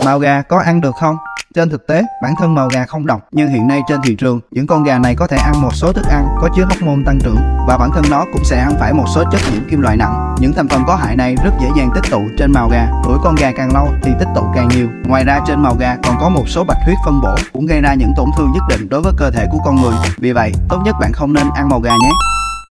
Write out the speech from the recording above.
Mào gà có ăn được không? Trên thực tế, bản thân mào gà không độc, nhưng hiện nay trên thị trường, những con gà này có thể ăn một số thức ăn có chứa hormone tăng trưởng và bản thân nó cũng sẽ ăn phải một số chất nhiễm kim loại nặng. Những thành phần có hại này rất dễ dàng tích tụ trên mào gà, tuổi con gà càng lâu thì tích tụ càng nhiều. Ngoài ra trên mào gà còn có một số bạch huyết phân bổ cũng gây ra những tổn thương nhất định đối với cơ thể của con người. Vì vậy, tốt nhất bạn không nên ăn mào gà nhé.